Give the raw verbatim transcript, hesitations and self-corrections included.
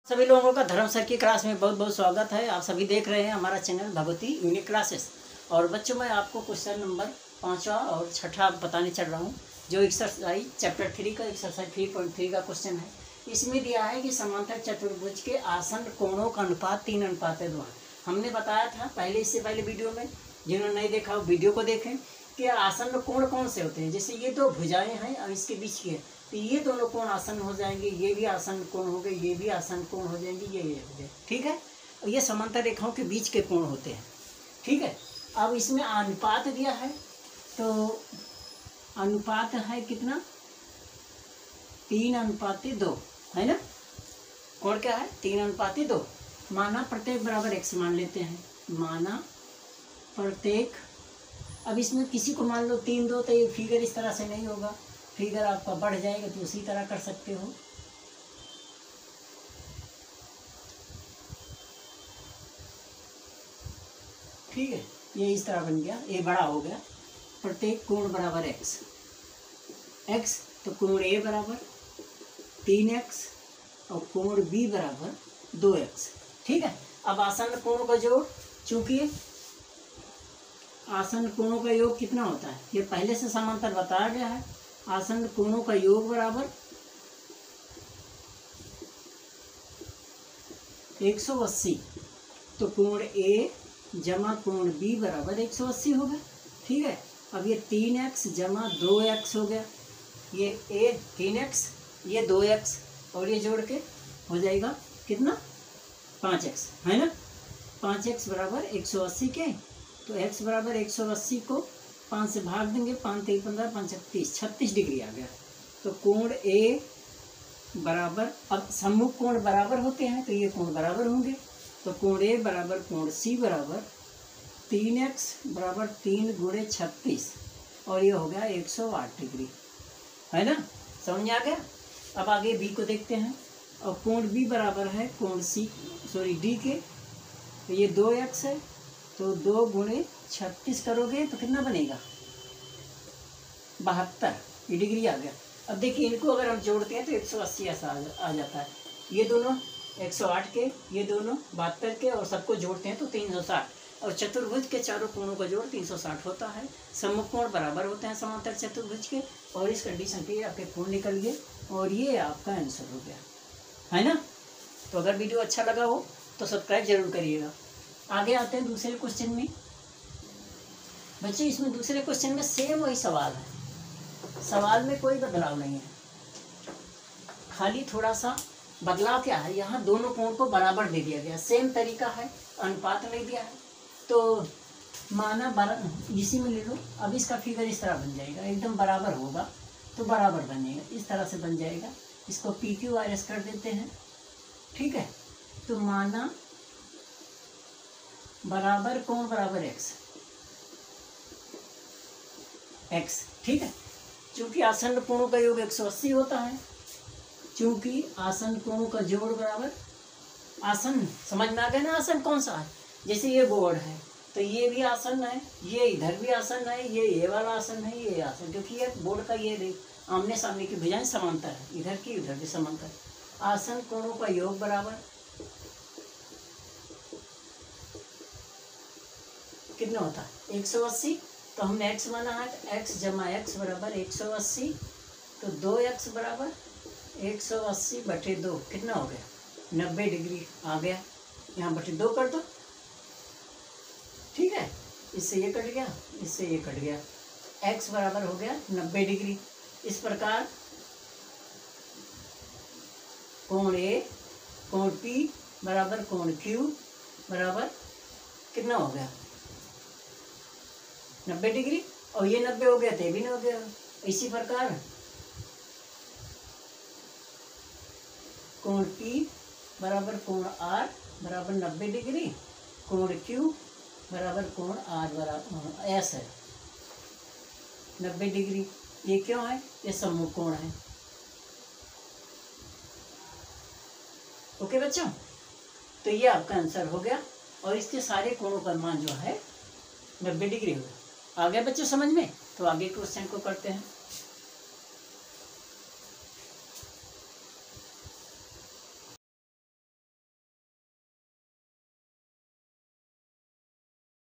सभी लोगों का धर्म सर की क्लास में बहुत बहुत स्वागत है। आप सभी देख रहे हैं हमारा चैनल भगवती यूनिक क्लासेस। और बच्चों मैं आपको क्वेश्चन नंबर पाँचवा और छठा बताने चल रहा हूँ, जो एक्सरसाइज चैप्टर थ्री का एक्सरसाइज थ्री पॉइंट थ्री का क्वेश्चन है। इसमें दिया है कि समांतर चतुर्भुज के आसन कोणों का अनुपात तीन अनुपात है दो। हमने बताया था पहले, इससे पहले वीडियो में, जिन्होंने नहीं देखा वो वीडियो को देखें कि आसन कोण कौन से होते हैं। जैसे ये दो भुजाएं हैं और इसके बीच की है, तो ये दोनों कोण आसन हो जाएंगे, ये भी आसन कोण हो गए, ये भी आसन कोण हो जाएंगे, ये ये हो गए। ठीक है, और ये समांतर रेखाओं के बीच के कोण होते हैं। ठीक है, अब इसमें अनुपात दिया है, तो अनुपात है कितना, तीन अनुपात दो है ना। कोण क्या है, तीन अनुपात दो। माना प्रत्येक बराबर एक्स मान लेते हैं, माना प्रत्येक। अब इसमें किसी को मान लो तीन दो, तो ये फिगर इस तरह से नहीं होगा, फिगर आपका बढ़ जाएगा, तो उसी तरह कर सकते हो। ठीक है, ये इस तरह बन गया, ये बड़ा हो गया। प्रत्येक कोण बराबर एक्स, एक्स तो कोण ए बराबर तीन एक्स और कोण बी बराबर दो एक्स। ठीक है, अब आसन कोणों का जोड़, चूंकि आसन कोणों का योग कितना होता है ये पहले से समांतर बताया गया है। आसन कोणों का योग बराबर एक सौ अस्सी, तो कोण ए जमा कोण बी बराबर एक सौ अस्सी हो गया। ठीक है, अब ये तीन एक्स जमा दो एक्स हो गया, ये ए तीन एक्स, ये दो एक्स, और ये जोड़ के हो जाएगा कितना, पाँच एक्स है ना। पाँच एक्स बराबर एक सौ अस्सी के, तो x बराबर एक सौ अस्सी को पाँच से भाग देंगे, पाँच तेईस पंद्रह, पाँच छत्तीस, छत्तीस डिग्री आ गया। तो कोण ए बराबर, अब सम्मुख कोण बराबर होते हैं तो ये कोण बराबर होंगे, तो कोण ए बराबर कोण सी बराबर तीन एक्स बराबर तीन गुणे छत्तीस, और ये हो गया एक सौ आठ डिग्री है ना। समझ आ गया। अब आगे बी को देखते हैं, और कोण बी बराबर है कोण सी सॉरी डी के, तो ये दो एक्स है, तो दो गुणे छत्तीस करोगे तो कितना बनेगा, बहत्तर, ये डिग्री आ गया। अब देखिए इनको अगर हम जोड़ते हैं तो एक सौ अस्सी ऐसा आ जाता है। ये दोनों एक सौ आठ के, ये दोनों बहत्तर के, और सबको जोड़ते हैं तो तीन सौ साठ, और चतुर्भुज के चारों कोणों का जोड़ तीन सौ साठ होता है। सम्मुख कोण बराबर होते हैं समांतर चतुर्भुज के, और इस कंडीशन पे आपके कोण निकल गए, और ये आपका आंसर हो गया है ना। तो अगर वीडियो अच्छा लगा हो तो सब्सक्राइब जरूर करिएगा। आगे आते हैं दूसरे क्वेश्चन में। बच्चे इसमें दूसरे क्वेश्चन में सेम वही सवाल है, सवाल में कोई बदलाव नहीं है, खाली थोड़ा सा बदलाव क्या है, यहाँ दोनों कोण को बराबर दे दिया गया, सेम तरीका है, अनुपात नहीं दिया है। तो माना बराबर, इसी में ले लो। अब इसका फिगर इस तरह बन जाएगा, एकदम बराबर होगा तो बराबर बनेगा, इस तरह से बन जाएगा। इसको पी क्यू आर एस कर देते हैं। ठीक है, तो माना बराबर कोण बराबर एक्स, एक्स। ठीक है, चूंकि आसन कोणों का योग एक सौ अस्सी होता है, चूंकि आसन कोणों का जोड़ बराबर, आसन समझ में आ गया ना, आसन कौन सा है। जैसे ये बोर्ड है तो ये भी आसन है, ये इधर भी आसन है, ये ये वाला आसन है, ये आसन, क्योंकि ये बोर्ड का ये आमने सामने की भुजाएं समांतर है, इधर की उधर भी समांतर। आसन कोणों का योग बराबर कितना होता है, एक सौ अस्सी। तो हमने x माना है, तो x जमा x बराबर एक सौ अस्सी, तो दो एक्स बराबर एक सौ अस्सी बटे दो, कितना हो गया, नब्बे डिग्री आ गया। यहाँ बटे दो कर दो। ठीक है, इससे ये कट गया, इससे ये कट गया, x बराबर हो गया नब्बे डिग्री। इस प्रकार कोण ए कोण P बराबर कोण Q बराबर कितना हो गया, नब्बे डिग्री, और ये नब्बे हो गया तो ये भी नब्बे हो गया। इसी प्रकार कोण P बराबर कोण R बराबर नब्बे डिग्री, कोण Q बराबर कोण R बराबर S है नब्बे डिग्री। ये क्यों है, ये सम्मुख कोण है। ओके बच्चों, तो ये आपका आंसर हो गया, और इसके सारे कोणों का मान जो है नब्बे डिग्री होगा। आ गया बच्चों समझ में। तो आगे क्वेश्चन को करते हैं।